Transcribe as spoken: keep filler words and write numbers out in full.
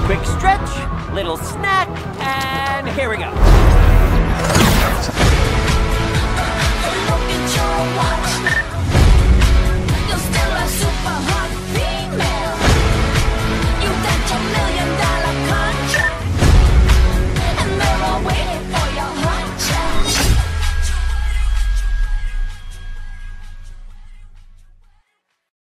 Quick stretch, little snack, and here we go.